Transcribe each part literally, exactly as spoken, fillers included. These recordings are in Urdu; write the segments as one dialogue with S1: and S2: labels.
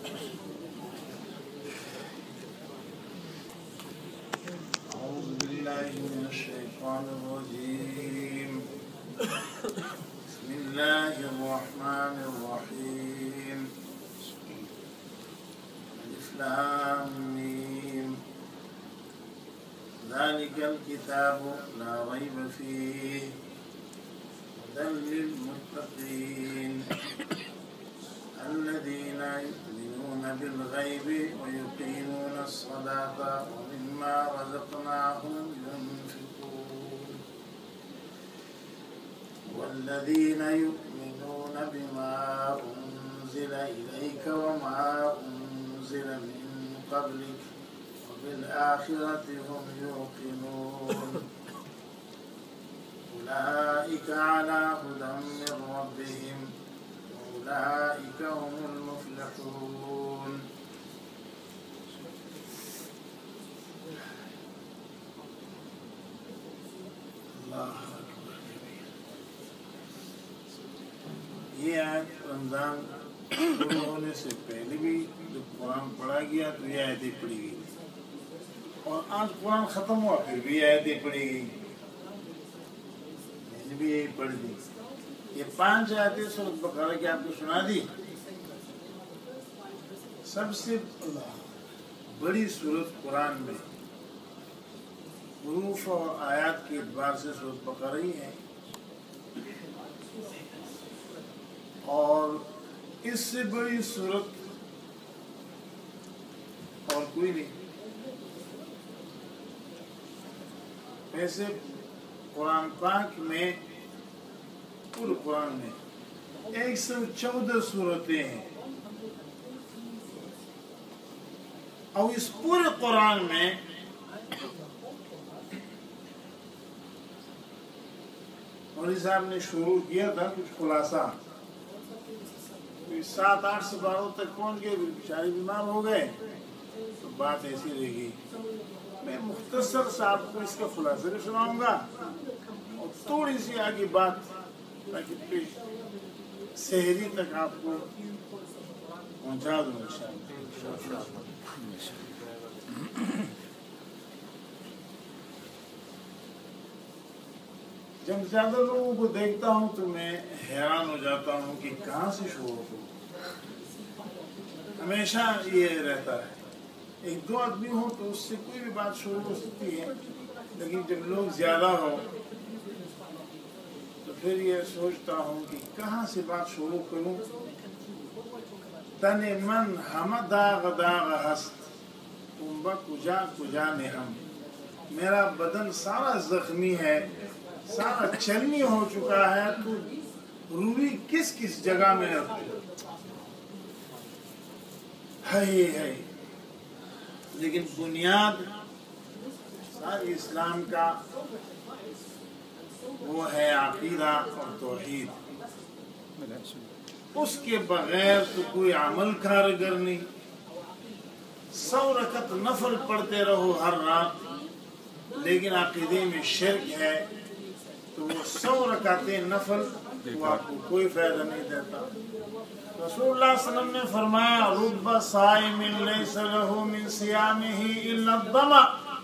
S1: أعوذ بالله من الشيطان الرجيم. بسم الله الرحمن الرحيم. ألف لام ميم. ذلك الكتاب لا ريب فيه هدى للمتقين الذين يؤمنون بالغيب ويقيمون الصلاة ومما رزقناهم ينفقون والذين يؤمنون بما أنزل إليك وما أنزل من قبلك وبالآخرة هم يوقنون أولئك على هدى من ربهم وأولئك هم المفلحون. اللہ یہ آیت رمضان شروع ہونے سے پہلے بھی جب قرآن پڑھا گیا تو یہ آیتیں پڑھی گئی اور آج قرآن ختم ہوا پھر بھی آیتیں پڑھی گئی. میں نے بھی یہی پڑھ دی. یہ پانچ آیتیں سورۃ بقرہ کی آپ کو سنا دی. سب سے بڑی سورت قرآن میں حروف اور آیات کے اعتبار سے سورۃ بقرہ ہی ہے اور اس سے بڑی سورت اور کوئی نہیں. ایسے قرآن پاک میں پورے قرآن میں ایک سو چودہ سورتیں ہیں اور اس پورے قرآن میں مولوی صاحب نے شروع کیا تھا کچھ خلاصہ سات آٹھ سے باروں تک پہنچ گئے بیچارے بیمار ہو گئے تو بات ایسی رہ گئی. میں مختصر سے آپ کو اس کا خلاصہ بھی سناؤں گا اور تھوڑی سی آگے بات تاکہ سحری تک آپ کو پہنچا دوں انشاءاللہ. جب زیادہ لوگوں کو دیکھتا ہوں تو میں حیران ہو جاتا ہوں کہ کہاں سے شروع ہو. ہمیشہ یہ رہتا ہے ایک دو آدمی ہو تو اس سے کوئی بھی بات شروع ہو سکتی ہے لیکن جب لوگ زیادہ ہو تو پھر یہ سوچتا ہوں کہ کہاں سے بات شروع کروں. تن من ہم داغ داغ ہست تمبا کجا کجا نے ہم. میرا بدن سارا زخمی ہے سارا چلنی ہو چکا ہے تو روی کس کس جگہ میں ہے ہے. لیکن بنیاد سارے اسلام کا وہ ہے عقیدہ اور توحید. اس کے بغیر تو کوئی عمل کارگر نہیں. سو رکعت نفل پڑھتے رہو ہر رات لیکن عقیدے میں شرک ہے تو وہ سو رکعتیں نفل وہ آپ کو کوئی فائدہ نہیں دیتا. رسول اللہ صلی اللہ علیہ وسلم نے فرمایا رب صائم لیس له من صیامه الا الظمأ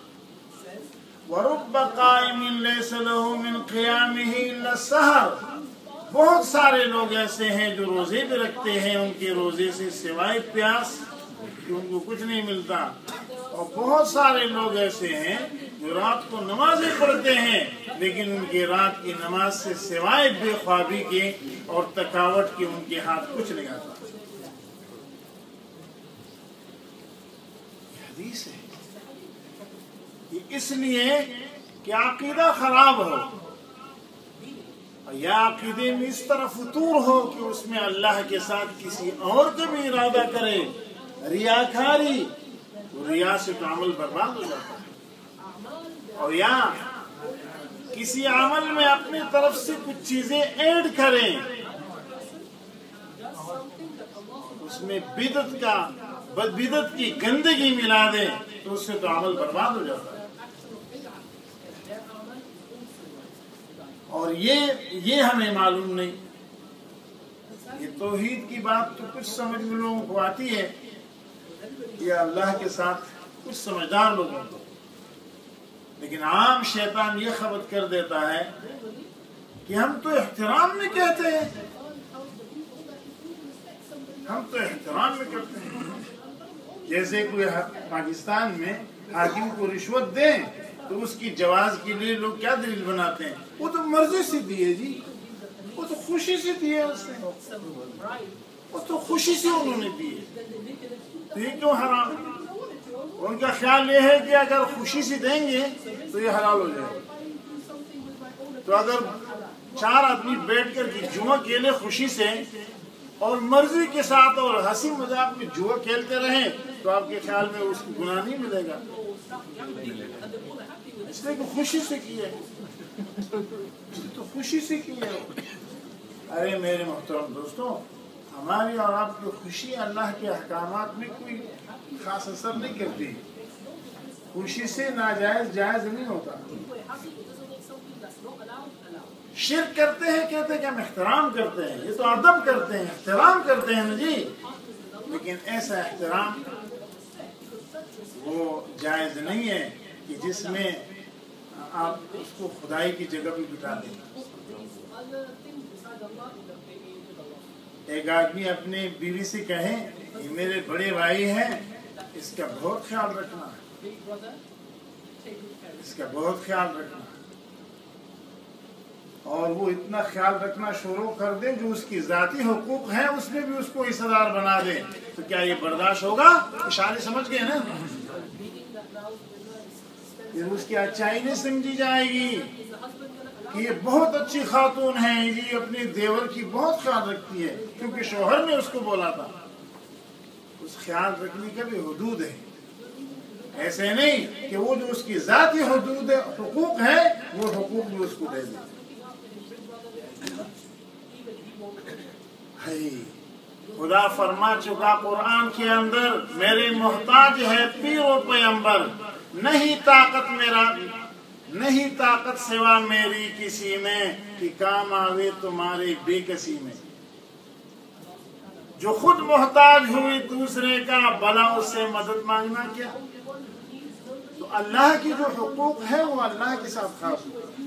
S1: ورب قائم لیس له من قیامه الا السحر. بہت سارے لوگ ایسے ہیں جو روزے بھی رکھتے ہیں ان کے روزے سے سوائے پیاس کہ ان کو کچھ نہیں ملتا اور بہت سارے لوگ ایسے ہیں جو رات کو نمازیں پڑھتے ہیں لیکن ان کے رات کی نماز سے سوائے بے خوابی کے اور تھکاوٹ کے ان کے ہاتھ کچھ نہیں آتا. یہ حدیث ہے. یہ اس لیے کہ عقیدہ خراب ہو یا عقیدے میں اس طرح فطور ہو کہ اس میں اللہ کے ساتھ کسی اور کا بھی ارادہ کرے ریاکاری تو ریا سے تو عمل برباد ہو جاتا ہے. اور یا کسی عمل میں اپنی طرف سے کچھ چیزیں ایڈ کریں اس میں بدعت کا بدعت کی گندگی ملا دیں تو اس سے تو عمل برباد ہو جاتا ہے. اور یہ یہ ہمیں معلوم نہیں. یہ توحید کی بات تو کچھ سمجھ میں لوگوں کو آتی ہے یہ اللہ کے ساتھ کچھ سمجھدار لوگوں کو، لیکن عام شیطان یہ خبر کر دیتا ہے کہ ہم تو احترام میں کہتے ہیں، ہم تو احترام میں کرتے ہیں. جیسے کوئی پاکستان میں حاکم کو رشوت دیں تو اس کی جواز کے لیے لوگ کیا دلیل بناتے ہیں؟ وہ تو مرضی سے دیے جی، وہ تو خوشی سے دیے، اس نے وہ تو خوشی سے انہوں نے دیے، تو یہ کیوں حرام؟ ان کا خیال یہ ہے کہ اگر خوشی سے دیں گے تو یہ حلال ہو جائے گا. تو اگر چار آدمی بیٹھ کر کے جوا کھیلے خوشی سے اور مرضی کے ساتھ اور ہنسی مذاق میں جوا کھیلتے رہیں تو آپ کے خیال میں اس کو گناہ نہیں ملے گا، اس لیے کہ خوشی سے کیے، تو خوشی سے کیے. ارے میرے محترم دوستوں، ہماری اور آپ کی خوشی اللہ کے احکامات میں کوئی خاص اثر نہیں کرتی. خوشی سے ناجائز جائز نہیں ہوتا. شرک کرتے ہیں، کہتے ہیں کہ ہم احترام کرتے ہیں، یہ تو ادب کرتے ہیں، احترام کرتے ہیں نا جی، لیکن ایسا احترام وہ جائز نہیں ہے کہ جس میں آپ اس کو خدائی کی جگہ بھی بتا دیں. ایک آدمی اپنے بیوی سے کہے یہ میرے بڑے بھائی ہیں، اس کا بہت خیال رکھنا، اس کا بہت خیال رکھنا، اور وہ اتنا خیال رکھنا شروع کر دے جو اس کی ذاتی حقوق ہیں اس میں بھی اس کو حصہ دار بنا دے، تو کیا یہ برداشت ہوگا؟ اشارے سمجھ گئے نا؟ پھر اس کی اچھائی نہیں سمجھی جائے گی کہ یہ بہت اچھی خاتون ہے، یہ اپنے دیور کی بہت خیال رکھتی ہے کیونکہ شوہر نے اس کو بولا تھا. اس خیال رکھنے کا بھی حدود ہے، ایسے نہیں کہ وہ جو اس کی ذاتی حدود حقوق ہے وہ حقوق بھی اس کو دے دے. خدا فرما چکا قرآن کے اندر، میرے محتاج ہے پیر و پیمبر، نہیں طاقت میرا نہیں طاقت سوا میری کسی میں کہ کام آوے تمہارے بے کسی میں. جو خود محتاج ہوئی دوسرے کا بھلا اس سے مدد مانگنا کیا؟ تو اللہ کی جو حقوق ہے وہ اللہ کے ساتھ خاص ہوتا ہے،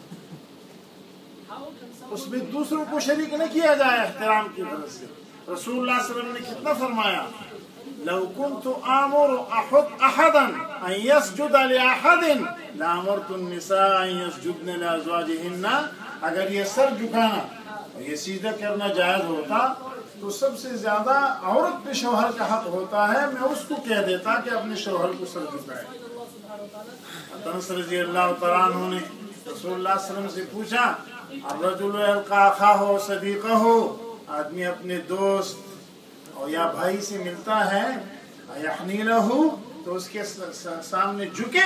S1: اس میں دوسروں کو شریک نہ کیا جائے احترام کی وجہ سے. رسول اللہ صلی اللہ علیہ وسلم نے کتنا فرمایا، لو كنت آمر احدا ان يسجد لاحد لامرت النساء ان يسجدن لازواجهن. اگر یہ سر جھکانا اور یہ سیدھا کرنا جائز ہوتا تو سب سے زیادہ عورت پہ شوہر کا حق ہوتا ہے، میں اس کو کہہ دیتا کہ اپنے شوہر کو سر جھکائے. انس رضی اللہ تعالیٰ عنہ نے رسول اللہ صلی اللہ علیہ وسلم سے پوچھا، الرجل یلقى اخاه وصدیقه، آدمی اپنے دوست اور یا بھائی سے ملتا ہے، یحنی لہ، تو اس کے سامنے جھکے؟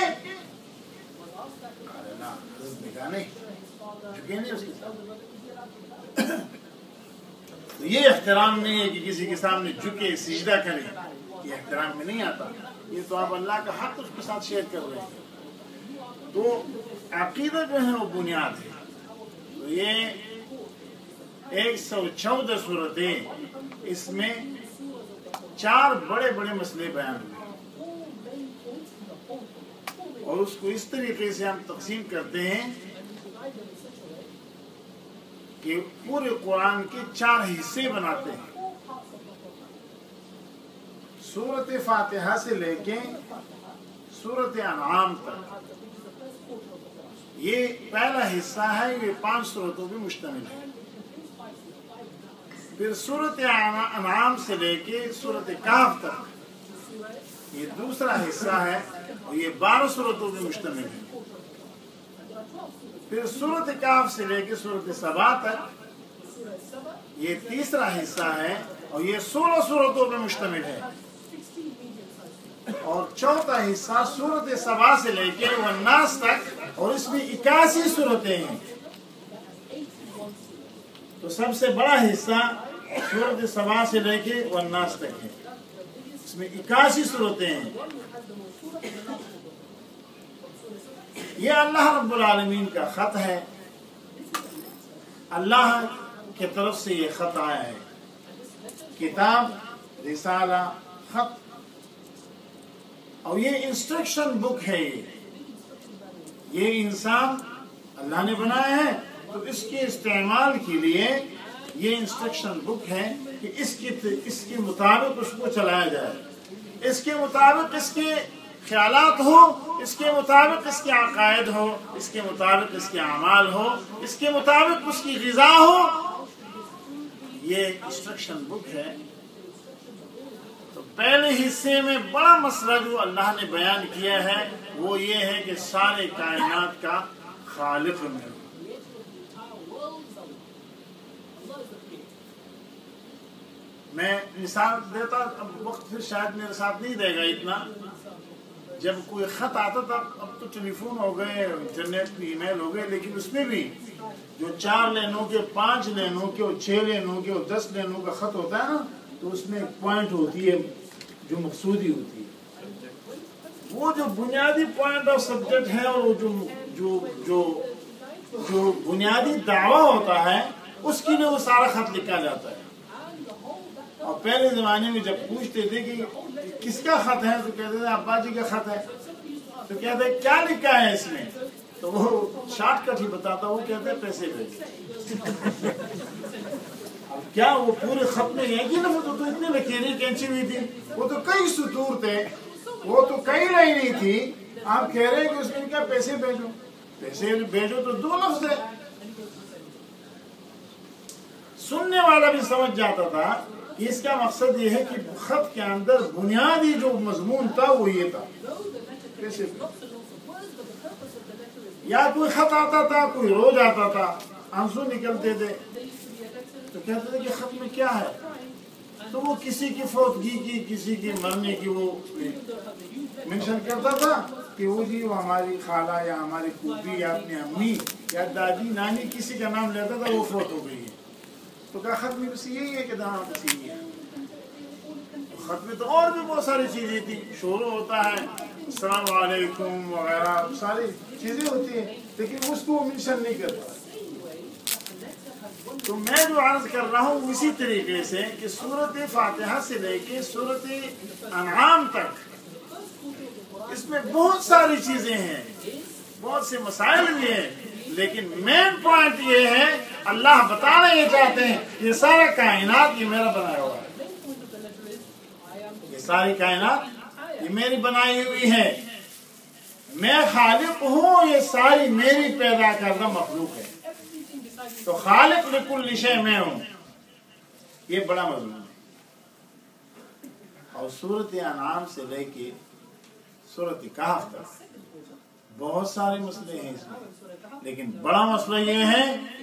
S1: نہیں جھکے نہیں اس کے سامنے. تو یہ احترام نہیں ہے کہ کسی کے سامنے جھکے سجدہ کرے، یہ احترام میں نہیں آتا. یہ تو آپ اللہ کا حق اس کے ساتھ شیئر کر رہے ہیں. تو عقیدہ جو ہے وہ بنیاد ہے. تو یہ ایک سو چودہ صورتیں، اس میں چار بڑے بڑے مسئلے بیان ہوئے، اور اس کو اس طریقے سے ہم تقسیم کرتے ہیں کہ پورے قرآن کے چار حصے بناتے ہیں. سورۃ فاتحہ سے لے کے سورۃ انعام تک یہ پہلا حصہ ہے، یہ پانچ سورتوں پہ مشتمل ہے. پھر سورۃ انعام سے لے کے سورۃ کہف تک یہ دوسرا حصہ ہے، اور یہ بارہ سورتوں پہ مشتمل ہے. پھر سورۃ کہف سے لے کے سورۃ سبا تک یہ تیسرا حصہ ہے، اور یہ سولہ سورتوں پہ مشتمل ہے. اور چوتھا حصہ سورۃ سبا سے لے کے والناس تک، اور اس میں اکاسی صورتیں ہیں. تو سب سے بڑا حصہ سورۃ سبا سے لے کے والناس تک ہے، اس میں اکاسی صورتیں ہیں. یہ اللہ رب العالمین کا خط ہے، اللہ کی طرف سے یہ خط آیا ہے. کتاب، رسالہ، خط، اور یہ انسٹرکشن بک ہے، یہ یہ انسان اللہ نے بنایا ہے تو اس کے استعمال کے لیے یہ انسٹرکشن بک ہے کہ اس کی اس کے مطابق اس کو چلایا جائے، اس کے مطابق اس کے خیالات ہو، اس کے مطابق اس کے عقائد ہو، اس کے مطابق اس کے اعمال ہو، اس کے مطابق اس کی غذا ہو. یہ انسٹرکشن بک ہے. تو پہلے حصے میں بڑا مسئلہ جو اللہ نے بیان کیا ہے وہ یہ ہے کہ سارے کائنات کا خالق میں. میں مثال دیتا، اب وقت پھر شاید میرے ساتھ نہیں دے گا اتنا. جب کوئی خط آتا تھا، اب تو ٹیلی فون ہو گئے، انٹرنیٹ ای میل ہو گئے، لیکن اس میں بھی جو چار لینوں کے، پانچ لینوں کے اور چھ لینوں کے اور دس لینوں کا خط ہوتا ہے نا، تو اس میں ایک پوائنٹ ہوتی ہے جو مقصودی ہوتی ہے. وہ جو بنیادی پوائنٹ آف سبجیکٹ ہے اور وہ جو جو جو جو بنیادی دعویٰ ہوتا ہے اس کے لیے وہ سارا خط لکھا جاتا ہے. اور پہلے زمانے میں جب پوچھتے تھے کہ کس کا خط ہے تو کہتے تھے ابا جی کا خط ہے. تو کہتے کیا لکھا ہے اس میں، تو وہ شارٹ کٹ ہی بتاتا، وہ کہتے ہیں پیسے بھیجو. اب کیا وہ پورے خط میں ایک ہی لفظ تو اتنے لکیریں کینچی ہوئی تھی، وہ تو کئی سطور تھے، وہ تو کئی لائنیں تھی. آپ کہہ رہے ہیں کہ اس میں کیا پیسے بھیجو، پیسے بھیجو تو دو لفظ ہے. سننے والا بھی سمجھ جاتا تھا کہ اس کا مقصد یہ ہے کہ خط کے اندر بنیادی جو مضمون تھا وہ یہ تھا. پیسے یا کوئی خط آتا تھا، کوئی روز آتا تھا، آنسو نکلتے تھے، تو کہتے تھے کہ خط میں کیا ہے، تو وہ کسی کی فوتگی کی، کسی کی مرنے کی وہ منشن کرتا تھا کہ وہ جی وہ ہماری خالہ یا ہماری پھوپھی یا اپنی امی یا دادی نانی کسی کا نام لیتا تھا، وہ فوت ہو گئی ہے. تو کہا خط میں بس یہی ہے کہ دانا بس یہی ہے. خط میں تو اور بھی بہت ساری چیزیں تھی، شروع ہوتا ہے السلام علیکم وغیرہ ساری چیزیں ہوتی ہیں، لیکن اس کو وہ منشن نہیں کرتا. تو میں جو عرض کر رہا ہوں اسی طریقے سے کہ سورۃ فاتحہ سے لے کے سورۃ انعام تک اس میں بہت ساری چیزیں ہیں، بہت سے مسائل بھی ہیں، لیکن مین پوائنٹ یہ ہے اللہ بتانا یہ چاہتے ہیں یہ سارا کائنات یہ میرا بنایا ہوا ہے، یہ ساری کائنات یہ میری بنائی ہوئی ہے، میں خالق ہوں، یہ ساری میری پیدا کردہ مخلوق ہے. تو خالق لکل شے میں ہوں، یہ بڑا مضمون ہے. اور سورۃ انعام سے لے کے سورۃ کہف تک بہت سارے مسئلے ہیں اس میں، لیکن بڑا مسئلہ یہ ہے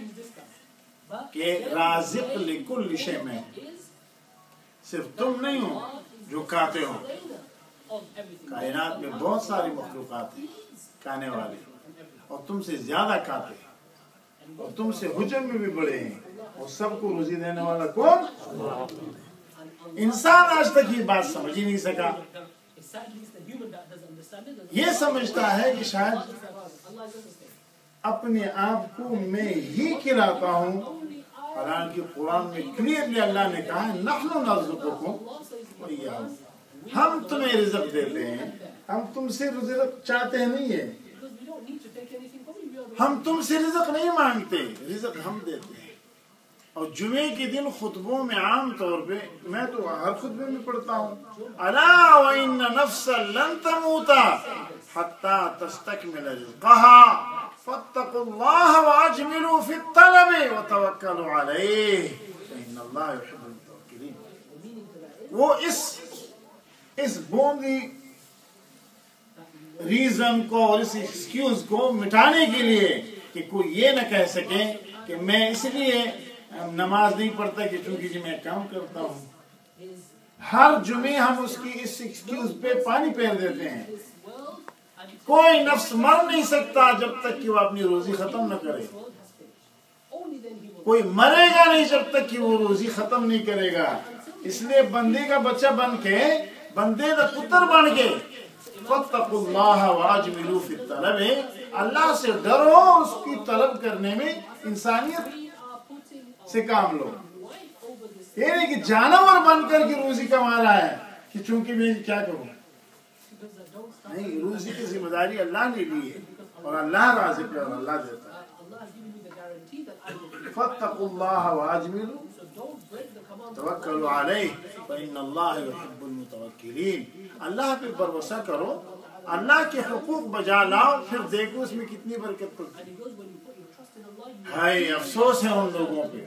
S1: کہ رازق لکل شے میں، صرف تم نہیں ہو جو کھاتے ہو، کائنات میں بہت ساری مخلوقات ہیں کھانے والے، اور تم سے زیادہ کھاتے ہیں اور تم سے حجم میں بھی بڑے ہیں، اور سب کو روزی دینے والا کون؟ انسان آج تک یہ بات سمجھ ہی نہیں سکا. یہ سمجھتا ہے کہ شاید اپنے آپ کو میں ہی کھلاتا ہوں، حالانکہ قرآن میں کلیئرلی اللہ نے کہا ہے نحن نرزقکم وإیاہم، ہم تمہیں رزق دیتے ہیں، ہم تم سے رزق چاہتے ہیں نہیں ہے، ہم تم سے رزق نہیں مانگتے، رزق ہم دیتے ہیں. اور جمعے کے دن خطبوں میں عام طور پہ میں تو ہر خطبے میں پڑھتا ہوں الا وان نفسا لن تموت حتى تستكمل رزقها فاتقوا الله واجملوا في الطلب وتوكلوا عليه فان الله يحب المتوكلين. وہ اس اس بوندی ریزن کو اور اس ایکسکیوز کو مٹانے کے لیے کہ کوئی یہ نہ کہہ سکے کہ میں اس لیے نماز نہیں پڑھتا کہ چونکہ جی میں کام کرتا ہوں، ہر جمعے ہم اس کی اس ایکسکیوز پہ پانی پھیر دیتے ہیں. کوئی نفس مر نہیں سکتا جب تک کہ وہ اپنی روزی ختم نہ کرے، کوئی مرے گا نہیں جب تک کہ وہ روزی ختم نہیں کرے گا. اس لیے بندے کا بچہ بن کے، بندے کا پتر بن کے فاتقوا اللہ واجملوا فی الطلب، اللہ سے ڈرو، اس کی طلب کرنے میں انسانیت سے کام لو. یہ نہیں کہ جانور بن کر کے روزی کما رہا ہے کہ چونکہ میں کیا کروں، نہیں، روزی کی ذمہ داری اللہ نے لی ہے اور اللہ رازق ہے اور اللہ دیتا ہے. فاتقوا اللہ واجملوا توکلوا علیہ فإن اللہ یحب المتوکلین. اللہ پہ بھروسہ کرو، اللہ کے حقوق بجا لاؤ، پھر دیکھو اس میں کتنی برکت پڑتی ہے. ہائے افسوس ہے ان لوگوں پہ،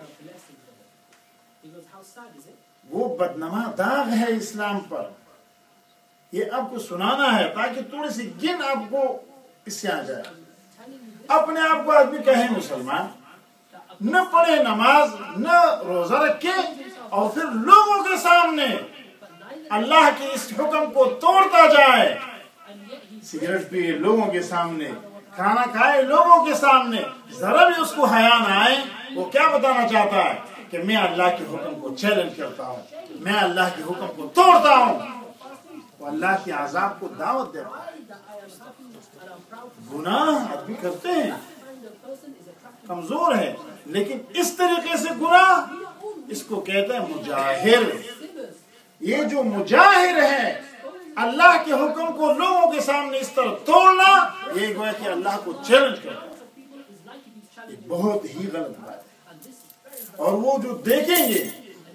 S1: وہ بدنما داغ ہے اسلام پر. یہ آپ کو سنانا ہے تاکہ تھوڑی سی گن آپ کو اس سے آ جائے. اپنے آپ کو آدمی کہے مسلمان، نہ پڑھے نماز، نہ روزہ رکھے، اور پھر لوگوں کے سامنے اللہ کے اس حکم کو توڑتا جائے. سگریٹ پیے لوگوں کے سامنے، کھانا کھائے لوگوں کے سامنے، ذرا بھی اس کو حیا نہ آئے. وہ کیا بتانا چاہتا ہے کہ میں اللہ کے حکم کو چیلنج کرتا ہوں، میں اللہ کے حکم کو توڑتا ہوں. وہ اللہ کے عذاب کو دعوت دیتا ہے. گناہ آدمی کرتے ہیں، کمزور ہے، لیکن اس طریقے سے گناہ، اس کو کہتے ہیں مجاہر. یہ جو مجاہر ہے، اللہ کے حکم کو لوگوں کے سامنے اس طرح توڑنا، یہ گویا کہ اللہ کو چیلنج کرنا، یہ بہت ہی غلط بات ہے. اور وہ جو دیکھیں گے،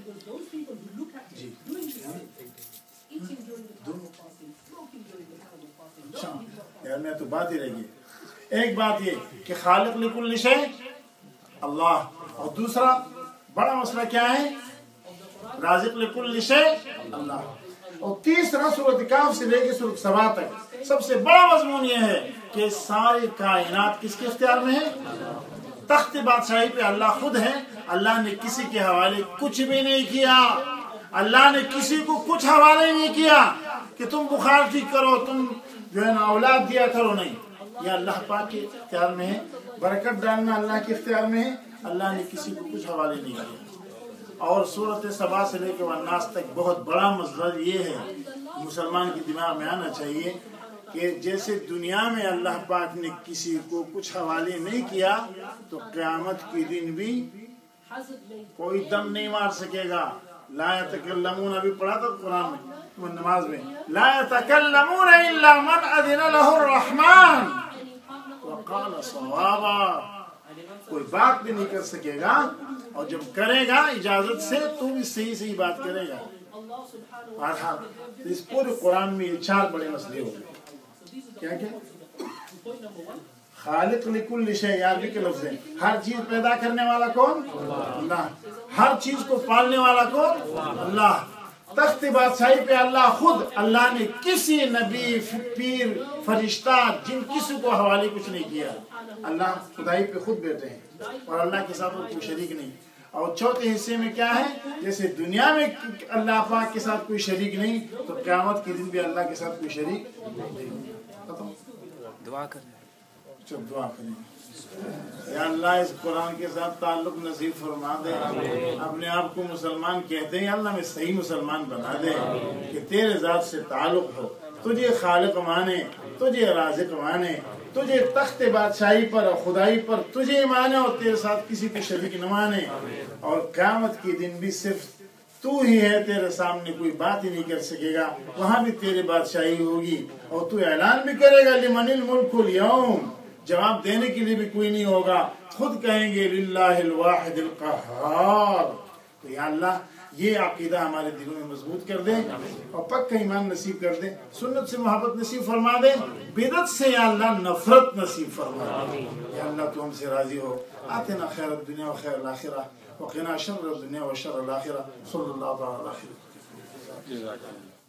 S1: جی یار میں تو بات ہی رہ گئی. ایک بات یہ کہ خالق لکل شے اللہ، اور دوسرا بڑا مسئلہ کیا ہے؟ رازق لکل شے اللہ. اور تیسرا سورۃ کہف سے لے کے سورۃ سبا تک سب سے بڑا مضمون یہ ہے کہ ساری کائنات کس کے اختیار میں ہے؟ تخت بادشاہی پہ اللہ خود ہے. اللہ نے کسی کے حوالے کچھ بھی نہیں کیا. اللہ نے کسی کو کچھ حوالے نہیں کیا کہ تم بخار ٹھیک کرو، تم جو ہے نا اولاد دیا کرو. نہیں، یہ اللہ پاک کے اختیار میں ہے. برکت ڈالنا اللہ کے اختیار میں ہے. اللہ نے کسی کو کچھ حوالے نہیں کیا. اور سورۃ سبا سے لے کے والناس تک بہت بڑا مسئلہ یہ ہے، مسلمان کے دماغ میں آنا چاہیے کہ جیسے دنیا میں اللہ پاک نے کسی کو کچھ حوالے نہیں کیا، تو قیامت کے دن بھی کوئی دم نہیں مار سکے گا. لا یتکلمون، ابھی پڑھا تھا قرآن میں نماز میں، لا یتکلمون الا من اذن له الرحمن وقال صوابا. کوئی بات بھی نہیں کر سکے گا، اور جب کرے گا اجازت سے تو بھی صحیح صحیح بات کرے گا. اس پورے قرآن میں یہ چار بڑے مسئلے ہو گئے. کیا کیا؟ خالق لکل شے، عربی کے لفظ ہیں. ہر چیز پیدا کرنے والا کون؟ اللہ. ہر چیز کو پالنے والا کون؟ اللہ. تخت بادشاہی پہ اللہ خود. اللہ نے کسی نبی، پیر، فرشتہ، جن کسی کو حوالے کچھ نہیں کیا. اللہ خدائی پہ خود بیٹھے ہیں اور اللہ کے ساتھ کوئی شریک نہیں. اور چوتھے حصے میں کیا ہے؟ جیسے دنیا میں اللہ پاک کے ساتھ کوئی شریک نہیں، تو قیامت کے دن بھی اللہ کے ساتھ کوئی شریک نہیں.
S2: دعا کریں،
S1: چل دعا کریں. یا اللہ اس قرآن کے ساتھ تعلق نصیب فرما دے. اپنے آپ کو مسلمان کہتے ہیں، اللہ میں صحیح مسلمان بنا دے کہ تیرے ذات سے تعلق ہو، تجھے خالق مانے، تجھے رازق مانے، تجھے تخت بادشاہی پر اور خدائی پر تجھے مانے، اور تیرے ساتھ کسی کو شریک نہ مانے. اور قیامت کے دن بھی صرف تو ہی ہے، تیرے سامنے کوئی بات ہی نہیں کر سکے گا. وہاں بھی تیرے بادشاہی ہوگی، اور تو اعلان بھی کرے گا لمن الملک اليوم. جواب دینے کے لیے بھی کوئی نہیں ہوگا، خود کہیں گے للہ الواحد القہار. تو یا اللہ یہ عقیدہ ہمارے دلوں میں مضبوط کر دے اور پکا ایمان نصیب کر دے. سنت سے محبت نصیب فرما دے، بدعت سے یا اللہ نفرت نصیب فرما دے. یا اللہ تو ہم سے راضی ہو. آتنا خیر الدنیا و خیر الاخرہ وقنا شر الدنیا و شر الاخرہ. صلی اللہ علیہ وسلم.